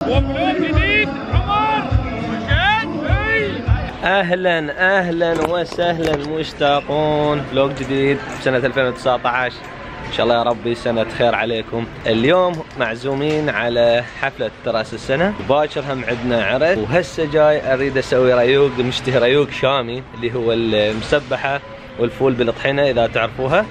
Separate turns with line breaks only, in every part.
وفلوق جديد عمر
اهلا وسهلا مشتاقون فلوق جديد بسنة 2019 ان شاء الله يا ربي سنة خير عليكم. اليوم معزومين على حفلة راس السنة، باكر هم عندنا عرس، وهسه جاي اريد اسوي ريوق، مشتهي ريوق شامي اللي هو المسبحة والفول بالطحينة اذا تعرفوها.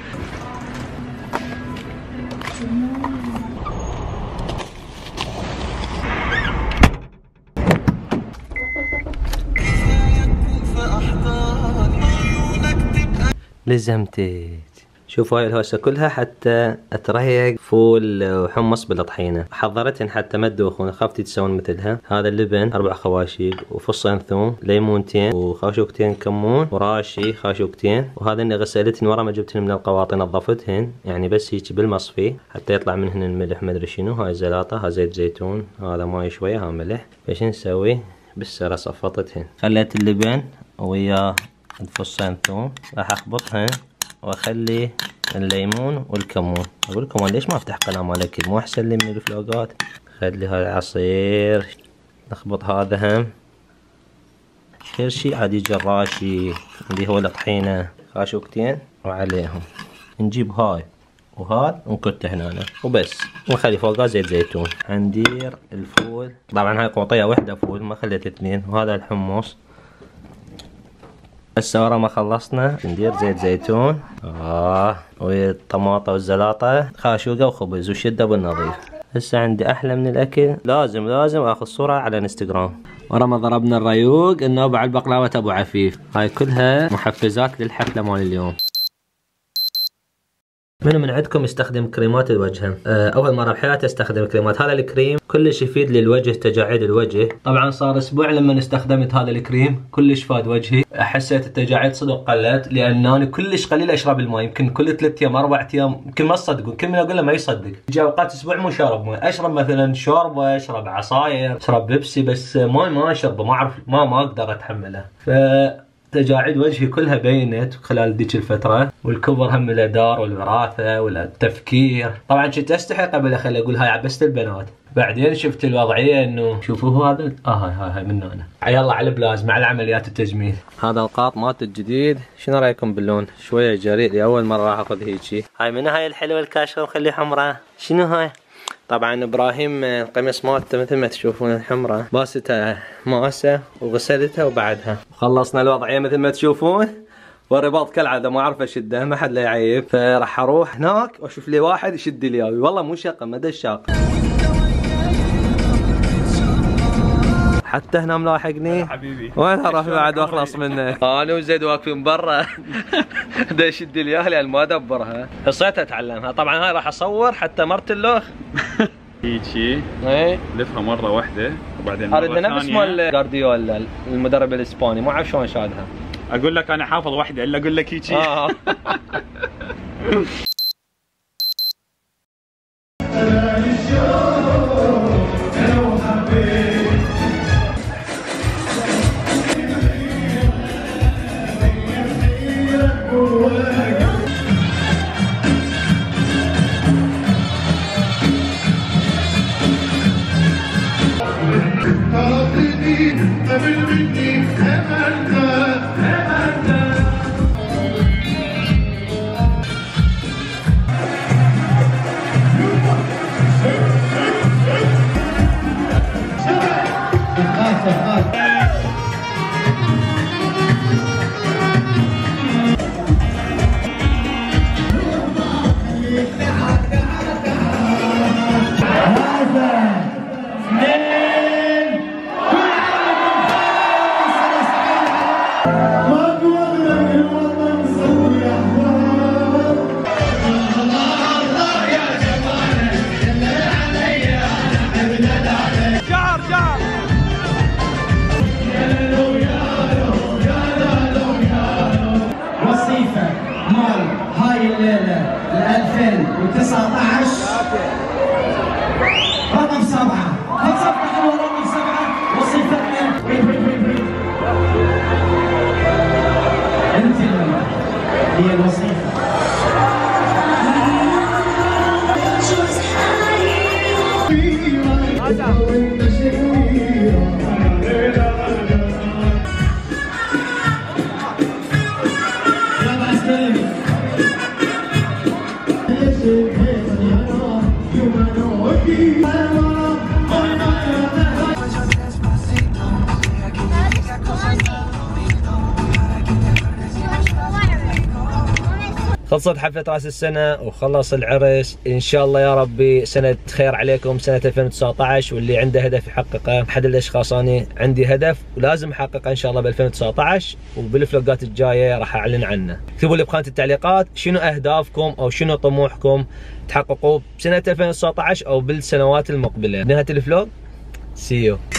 لزمتك. شوفوا هاي الهوسة كلها حتى اتريق فول وحمص بالطحينة، حضرتهن حتى ما تدوخون، خفتي تسوون مثلها. هذا اللبن 4 خواشيق وفصين ثوم، ليمونتين وخاشوقتين كمون وراشي خاشوقتين، وهذا اني غسلتهن ورا ما جبتهن من القواطي نظفتهن، يعني بس هيك بالمصفي حتى يطلع منهن الملح ما ادري شنو. هاي زلاطة، هاي زيت زيتون، هذا ماي شوية، ها ملح. ايش نسوي؟ بالسرة صفطتهن، خليت اللبن وياه فصين ثوم، راح اخبطهن واخلي الليمون والكمون. اقول لكم ليش ما افتح قناه مالك مو احسن لي من الفلوقات. خلي هاي العصير، نخبط هذا هم. خير شي عاد يجي الراشي اللي هو الطحينه، خاشوقتين وعليهم نجيب هاي وهذا ونكته هنا وبس، ونخلي فوقها زيت زيتون. هندير الفول، طبعا هاي قوطيه واحده فول ما خليت اثنين، وهذا الحمص. هسه ورا ما خلصنا ندير زيت زيتون والطماطة والزلاطة، خاشوقة وخبز وشدة بالنظيف. هسه عندي احلى من الاكل، لازم اخذ صورة على الانستغرام. ورا ما ضربنا الريوق النوبة على البقلاوة ابو عفيف. هاي كلها محفزات للحفلة مال اليوم. من عندكم يستخدم كريمات الوجه؟ اول مره بحياتي استخدم كريمات. هذا الكريم كلش يفيد للوجه، تجاعيد الوجه. طبعا صار اسبوع لما استخدمت هذا الكريم، كلش فاد وجهي. حسيت التجاعيد صدق قلت، لان انا كلش قليل اشرب الماء، يمكن كل 3 ايام 4 ايام، يمكن ما تصدقون، كل من اقول له ما يصدق. يجي اوقات اسبوع مو شارب ماء، اشرب مثلا شوربه، اشرب عصاير، اشرب بيبسي، بس ماء ما اشربه، ما اعرف ما اقدر اتحمله. تجاعيد وجهي كلها بينت خلال ذيك الفترة، والكبر هم الادار والوراثة والتفكير. طبعا كنت استحي قبل اخلي اقول هاي عبست البنات، بعدين شفت الوضعية انه شوفوا هذا هاي من هنا. يلا على البلاز مع العمليات التجميل. هذا القاط مالت الجديد، شنو رايكم باللون؟ شوية جريء، لاول مرة راح اخذ هيجي. هاي من هاي الحلوة الكاشخة مخليه حمراء، شنو هاي؟ طبعا ابراهيم القميص مالته مثل ما تشوفون الحمراء، باستها ماسه وغسلتها وبعدها خلصنا الوضعيه مثل ما تشوفون. والرباط كالعاده ما اعرف اشده، ما حد لا يعيب، فراح اروح هناك واشوف لي واحد يشد لي اياه. والله مو شقه، مدى الشاق. حتى هنا ملاحقني حبيبي. وين اروح بعد واخلص منك؟ انا وزيد واقفين برا دا يشد لي اياها لان ما ادبرها، حصيت اتعلمها. طبعا هاي راح اصور حتى مرت اللوخ
هيجي لفها مره واحده وبعدين
مره ثانيه. نفس مال جارديولا المدرب الاسباني، ما اعرف شلون شادها.
اقول لك انا حافظ واحده الا اقول لك هيجي.
خلصت حفلة راس السنة وخلص العرس، ان شاء الله يا ربي سنة خير عليكم سنة 2019، واللي عنده هدف يحققه. احد الاشخاص اني عندي هدف ولازم احققه ان شاء الله ب 2019، وبالفلوقات الجاية راح اعلن عنه. اكتبوا لي بخانة التعليقات شنو اهدافكم او شنو طموحكم تحققوه بسنة 2019 او بالسنوات المقبلة. بنهاية الفلوق سي يو.